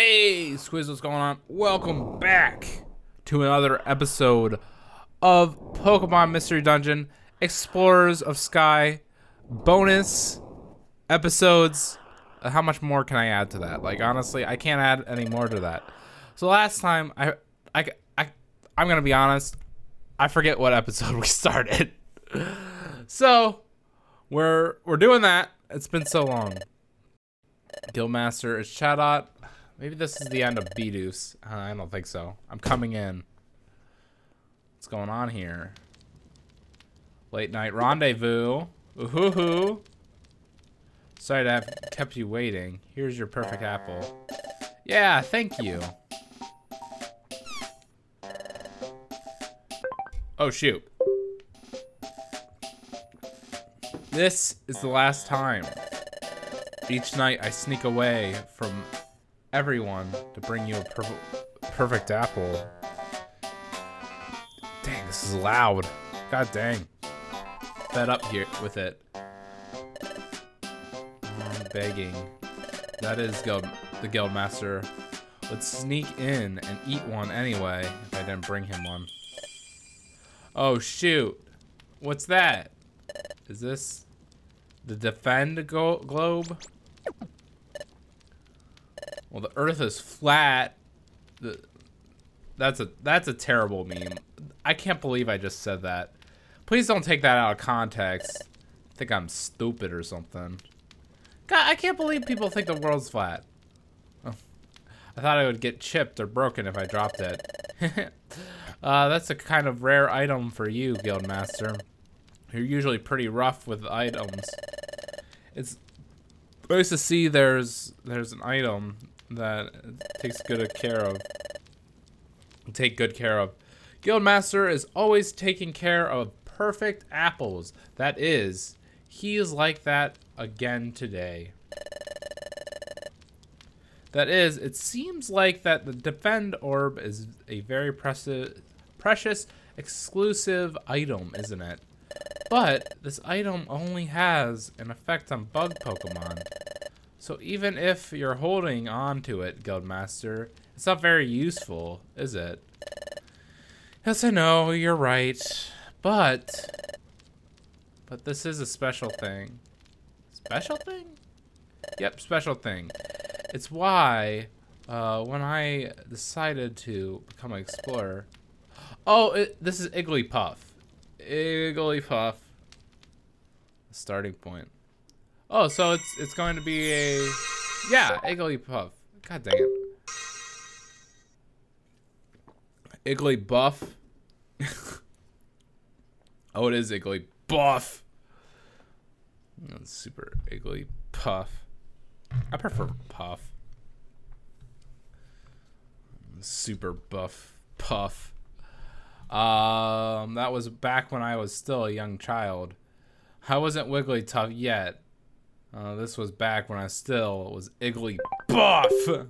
Hey, Squiz, what's going on? Welcome back to another episode of Pokemon Mystery Dungeon Explorers of Sky bonus episodes. How much more can I add to that? Like, honestly, I can't add any more to that. So last time, I'm gonna be honest, I forget what episode we started. So we're doing that. It's been so long. Guildmaster is Chatot. Maybe this is the end of Bidoof. I don't think so. I'm coming in. What's going on here? Late night rendezvous. Ooh-hoo-hoo. Sorry to have kept you waiting. Here's your perfect apple. Yeah, thank you. Oh, shoot. This is the last time. Each night I sneak away from everyone to bring you a perfect apple. Dang, this is loud. God dang. Fed up here with it. I'm begging. That is the Guildmaster would sneak in and eat one anyway if I didn't bring him one. Oh shoot. What's that? Is this the defend globe? Well, the Earth is flat. That's a terrible meme. I can't believe I just said that. Please don't take that out of context. Think I'm stupid or something. God, I can't believe people think the world's flat. Oh, I thought I would get chipped or broken if I dropped it. That's a kind of rare item for you, Guildmaster. You're usually pretty rough with items. It's nice to see there's an item that takes good care of. Take good care of. Guildmaster is always taking care of perfect apples. That is, he is like that again today. That is, it seems like that the Defend Orb is a very precious, exclusive item, isn't it? But this item only has an effect on bug Pokemon. So even if you're holding on to it, Guildmaster, it's not very useful, is it? Yes, I know, you're right. But this is a special thing. Special thing? Yep, special thing. It's why, when I decided to become an explorer... Oh, this is Igglybuff. Igglybuff. Starting point. Oh, so it's going to be a... Yeah, Igglybuff. God dang it. Igglybuff. Oh, it is Igglybuff. Super Igglybuff. I prefer Puff. Super buff Puff. That was back when I was still a young child. I wasn't Wigglytuff yet. This was back when I still was Igglybuff.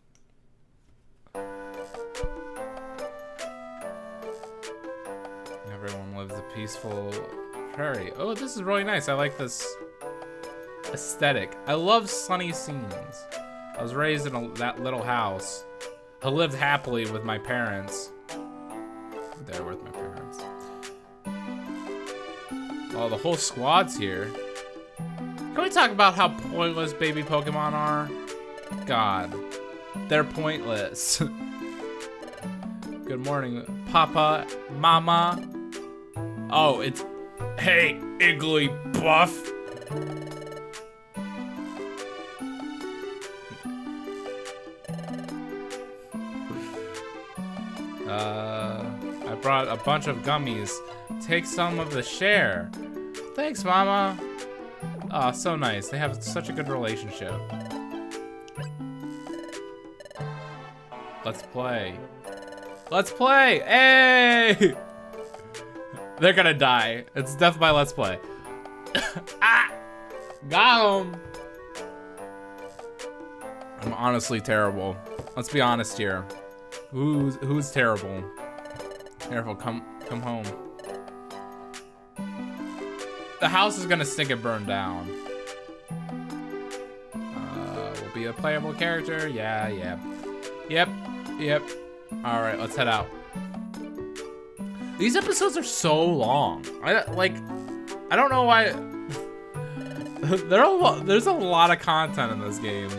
Everyone lives a peaceful prairie. Oh, this is really nice. I like this aesthetic. I love sunny scenes. I was raised in that little house. I lived happily with my parents. There with my parents. Oh, the whole squad's here. Can we talk about how pointless baby Pokemon are? God, they're pointless. Good morning, Papa, Mama. Oh, it's... Hey, Igglybuff. I brought a bunch of gummies. Take some of the share. Thanks, Mama. Oh, so nice. They have such a good relationship. Let's play. Let's play! Hey! They're gonna die. It's death by let's play. Ah! Got him! I'm honestly terrible. Let's be honest here. Who's terrible? Careful, come home. The house is gonna stink and burn down. Will be a playable character. Yeah. Yep. All right, let's head out. These episodes are so long. I don't know why. There's a lot of content in this game.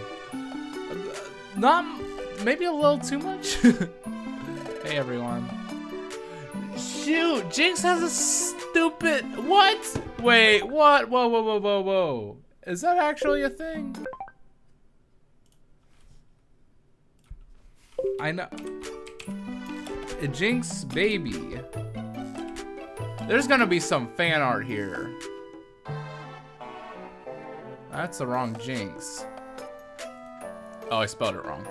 Maybe a little too much. Hey everyone. Shoot, Jinx has a stupid what? Wait, what? Whoa. Is that actually a thing? I know. A Jinx baby. There's gonna be some fan art here. That's the wrong Jinx. Oh, I spelled it wrong.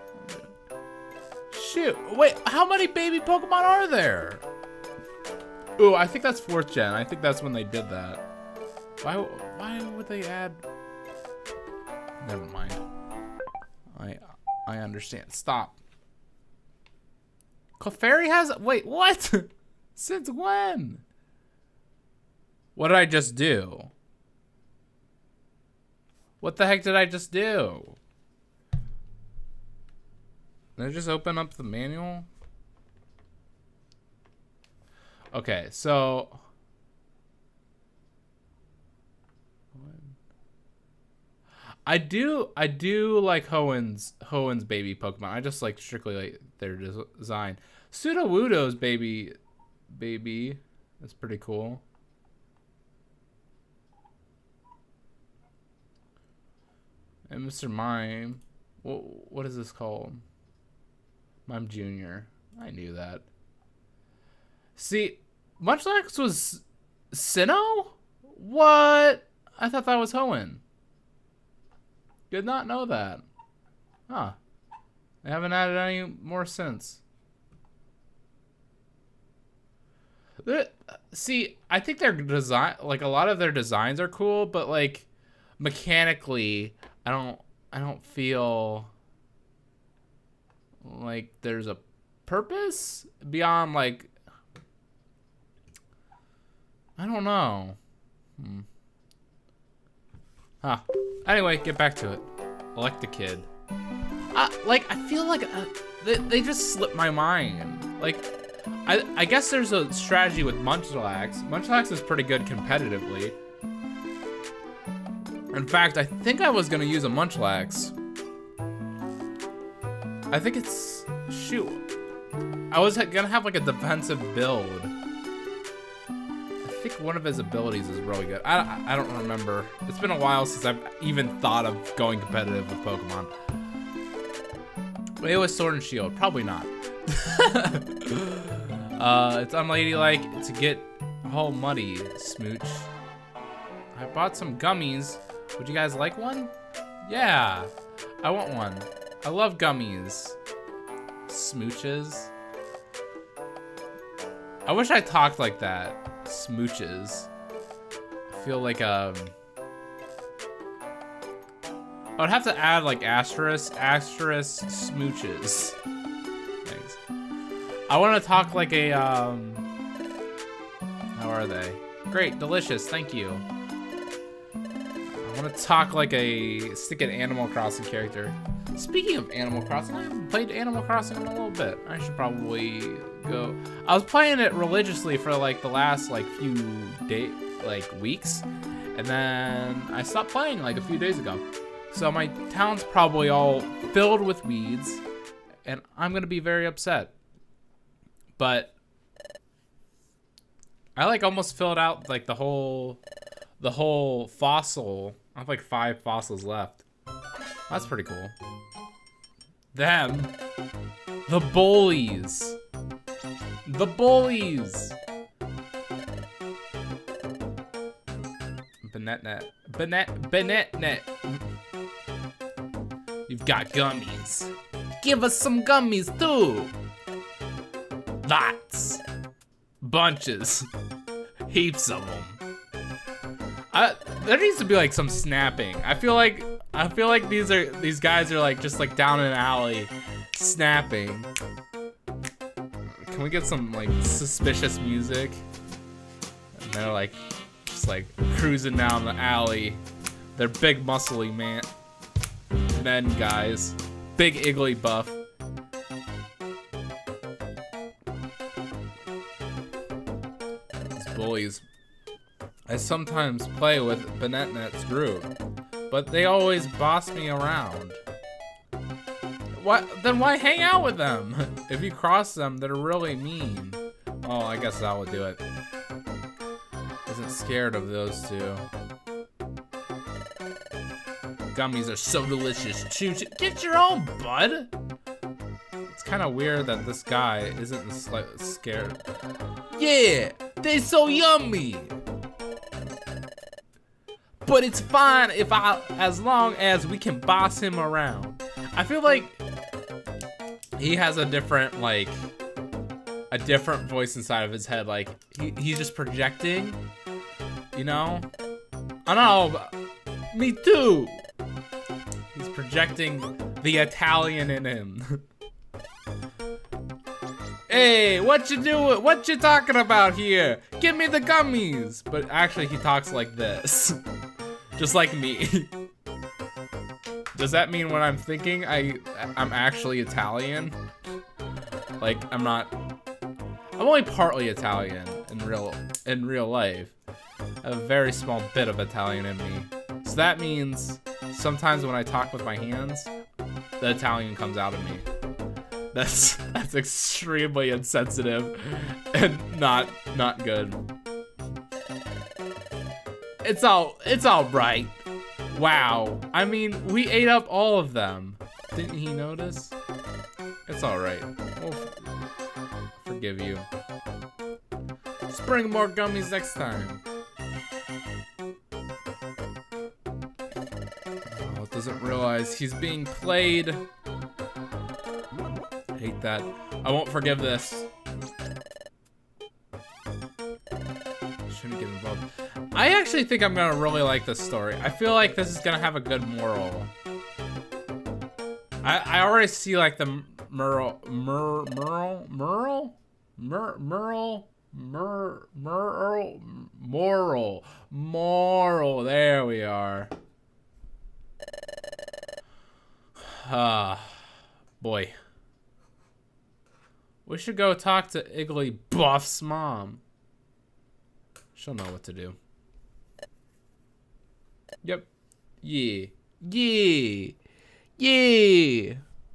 Shoot, wait, how many baby Pokemon are there? Ooh, I think that's 4th gen. I think that's when they did that. Why would they add? Never mind. I understand. Stop. Clefairy has, wait, what? Since when? What did I just do? What the heck did I just do? Did I just open up the manual? Okay, so I do like Hoenn's baby Pokemon. I just like strictly like their design. Sudowoodo's baby is pretty cool. And Mr. Mime, what is this called? Mime Jr. I knew that. See, Munchlax was Sinnoh? What? I thought that was Hoenn. Did not know that. Huh. They haven't added any more since. See, I think their design, like a lot of their designs are cool, but like mechanically, I don't feel like there's a purpose beyond like, I don't know. Huh. Anyway, get back to it. Electakid. Like, I feel like they just slipped my mind. Like, I guess there's a strategy with Munchlax. Munchlax is pretty good competitively. In fact, I think I was gonna use a Munchlax. I think it's, shoot. I was gonna have like a defensive build. I think one of his abilities is really good. I don't remember. It's been a while since I've even thought of going competitive with Pokemon. Maybe it was Sword and Shield. Probably not. It's unladylike to get all muddy, Smooch. I bought some gummies. Would you guys like one? Yeah, I want one. I love gummies. Smooches. I wish I talked like that. Smooches. I feel like I would have to add like asterisk smooches. Thanks. I want to talk like a how are they? Great, delicious, thank you. I want to talk like a stick an Animal Crossing character. Speaking of Animal Crossing, I haven't played Animal Crossing in a little bit. I should probably go. I was playing it religiously for like the last like few weeks, and then I stopped playing like a few days ago. So my town's probably all filled with weeds, and I'm gonna be very upset. But I like almost filled out like the whole fossil. I have like 5 fossils left. That's pretty cool. Them. The bullies. The bullies. Benetnet. You've got gummies. Give us some gummies too. Lots. Bunches. Heaps of them. There needs to be like some snapping. I feel like these guys are like just like down in an alley snapping. Can we get some like suspicious music? And they're like just like cruising down the alley. They're big muscly men guys. Big Igglybuff. bullies. I sometimes play with Banetnet's group, but they always boss me around. What? Then why hang out with them? If you cross them, they're really mean. Oh, I guess that would do it. Isn't scared of those two. Gummies are so delicious. Get your own, bud. It's kind of weird that this guy isn't scared. Yeah, they're so yummy. But it's fine as long as we can boss him around. I feel like he has a different voice inside of his head. Like he's just projecting, you know? I don't know, but me too. He's projecting the Italian in him. Hey, what you doing? What you talking about here? Give me the gummies. But actually he talks like this. Just like me. Does that mean when I'm thinking I'm actually Italian? Like I'm only partly Italian in real life. I have a very small bit of Italian in me. So that means sometimes when I talk with my hands, the Italian comes out of me. That's extremely insensitive and not good. It's all right. Wow. I mean, we ate up all of them. Didn't he notice? It's all right. We'll forgive you. Just bring more gummies next time. Oh, doesn't realize he's being played. I hate that. I won't forgive this. Shouldn't get involved. I actually think I'm gonna really like this story. I feel like this is gonna have a good moral. I already see like the moral. There we are. Boy. We should go talk to Igglybuff's mom. She'll know what to do. Yep. Yeah. Yeah. Yeah.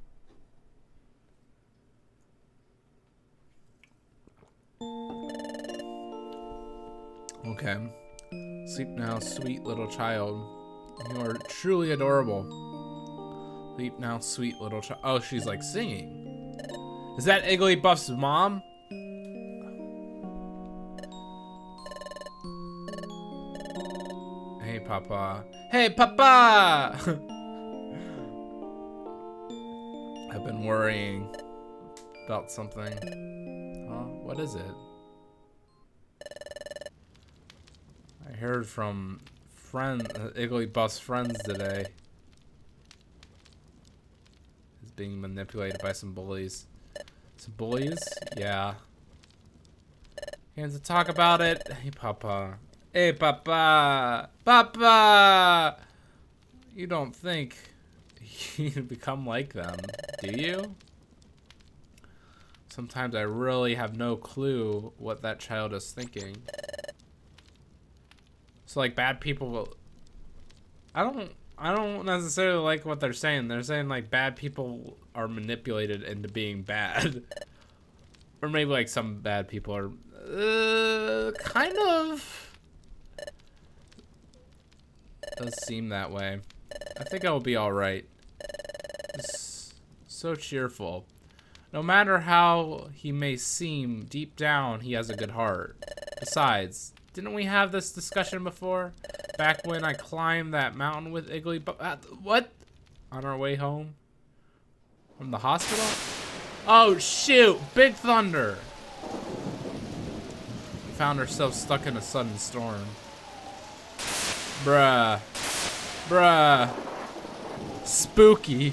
Okay. Sleep now, sweet little child. You are truly adorable. Sleep now, sweet little child. Oh, she's like singing. Is that Igglybuff's mom? Hey, Papa. Hey, Papa! I've been worrying about something. Huh? What is it? I heard from Igglybuff's friends today. He's being manipulated by some bullies. Some bullies? Yeah. He wants to talk about it. Hey, Papa. Hey, Papa! Papa! You don't think you'd become like them, do you? Sometimes I really have no clue what that child is thinking. So, like, bad people will... I don't necessarily like what they're saying. They're saying, like, bad people are manipulated into being bad. Or maybe, like, some bad people are... kind of... Does seem that way. I think I'll be alright. So cheerful. No matter how he may seem, deep down he has a good heart. Besides, didn't we have this discussion before? Back when I climbed that mountain with Igglybuff. What? On our way home? From the hospital? Oh shoot! Big thunder! We found ourselves stuck in a sudden storm. Bruh. Bruh. Spooky.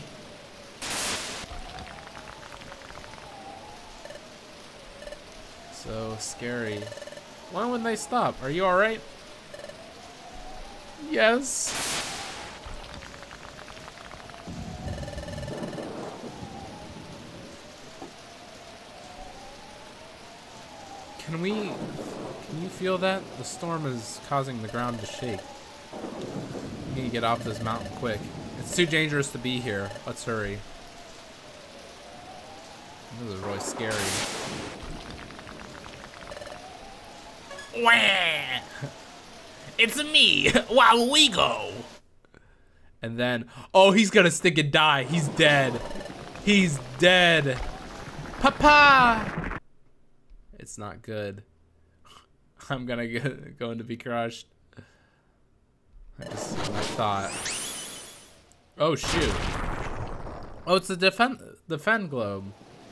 So scary. Why wouldn't they stop? Are you alright? Yes. Can we Can you feel that? The storm is causing the ground to shake. We need to get off this mountain quick. It's too dangerous to be here. Let's hurry. This is really scary. Wah! It's me, Waluigi! And then, oh, he's gonna stick and die. He's dead. He's dead. Papa! It's not good. I'm going to be crushed. I thought. Oh shoot. Oh, it's the defend globe.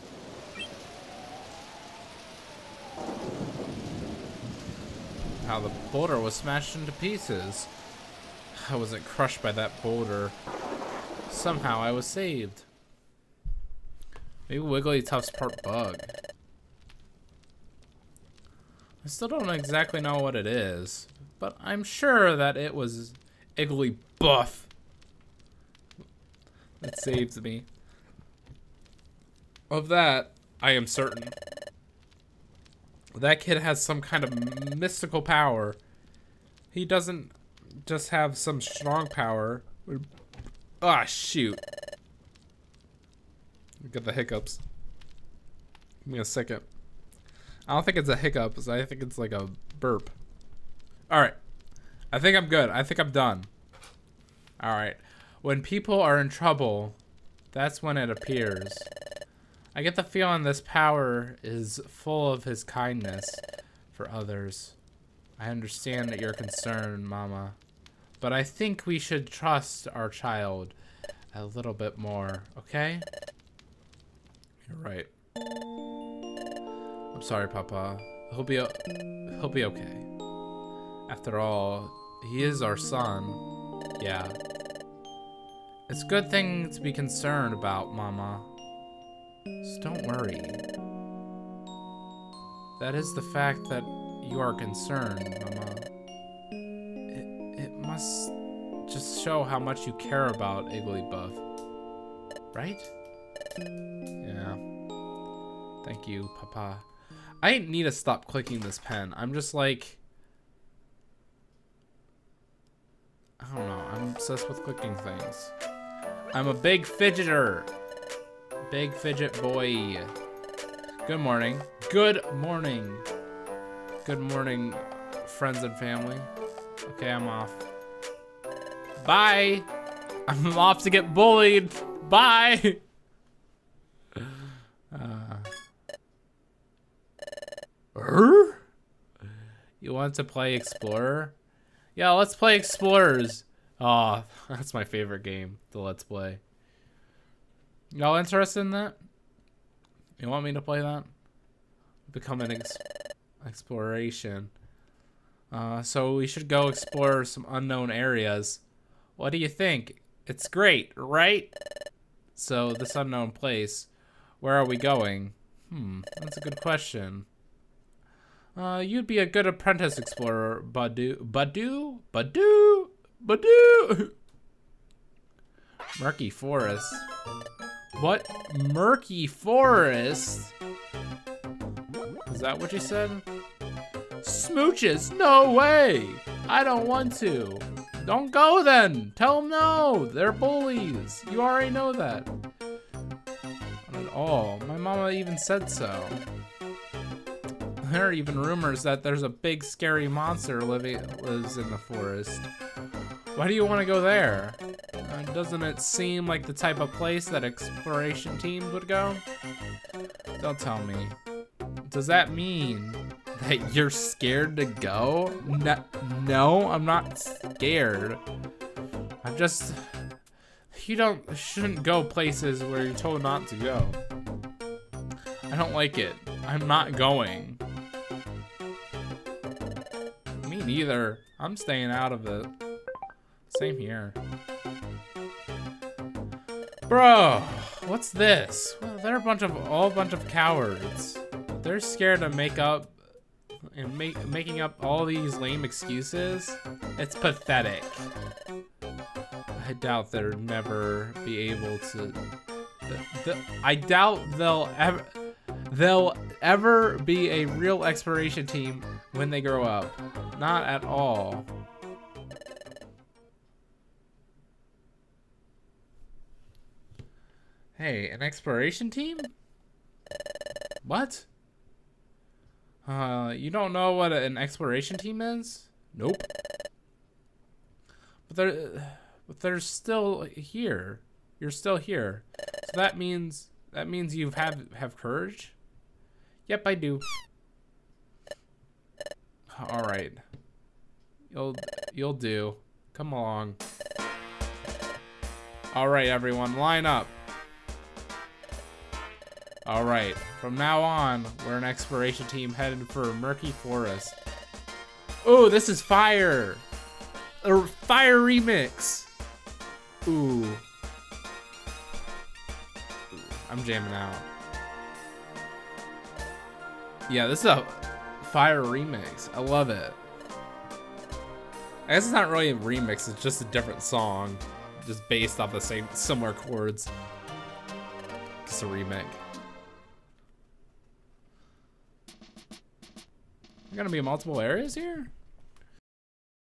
How the boulder was smashed into pieces. I wasn't crushed by that boulder. Somehow I was saved. Maybe Wigglytuff's part bug. I still don't exactly know what it is, but I'm sure that it was Igglybuff that saved me. Of that, I am certain. That kid has some kind of mystical power. He doesn't just have some strong power. Ah, shoot. Get the hiccups. Give me a second. I don't think it's a hiccup. I think it's like a burp. Alright. I think I'm good. I think I'm done. Alright. When people are in trouble, that's when it appears. I get the feeling this power is full of his kindness for others. I understand that you're concerned, Mama. But I think we should trust our child a little bit more, okay? You're right. I'm sorry, Papa. He'll be okay. After all, he is our son. Yeah. It's a good thing to be concerned about, Mama. Just don't worry. That is the fact that you are concerned, Mama. It must just show how much you care about Igglybuff. Right? Yeah. Thank you, Papa. I need to stop clicking this pen. I'm just like... I don't know. I'm obsessed with clicking things. I'm a big fidgeter. Big fidget boy. Good morning. Good morning. Good morning, friends and family. Okay, I'm off. Bye. I'm off to get bullied. Bye. You want to play Explorer? Yeah, let's play Explorers. Oh, that's my favorite game, the Let's Play. Y'all interested in that? You want me to play that? Become an exploration. So we should go explore some unknown areas. What do you think? It's great, right? So this unknown place, where are we going? That's a good question. You'd be a good apprentice explorer, Badoo. Murky Forest. What? Murky Forest? Is that what you said? Smooches? No way! I don't want to. Don't go then. Tell them no. They're bullies. You already know that. Not at all. My mama even said so. There are even rumors that there's a big scary monster lives in the forest. Why do you want to go there? Doesn't it seem like the type of place that exploration teams would go? Don't tell me. Does that mean that you're scared to go? No, I'm not scared. I'm just... You shouldn't go places where you're told not to go. I don't like it. I'm not going. Me neither. I'm staying out of it. Same here. Bro, what's this? Well, they're all a bunch of cowards. They're scared to making up all these lame excuses. It's pathetic. I doubt they'll never be able to. I doubt they'll ever be a real exploration team when they grow up. Not at all. Hey, an exploration team? What? You don't know what an exploration team is? Nope. But they're still here. You're still here. So that means you have courage? Yep, I do. All right. You'll do. Come along. All right, everyone, line up. All right, from now on, we're an exploration team headed for Murky Forest. Oh, this is fire! A fire remix. Ooh. I'm jamming out. Yeah, this is a fire remix. I love it. I guess it's not really a remix, it's just a different song. Just based off the same similar chords. Just a remake. Are gonna be multiple areas here?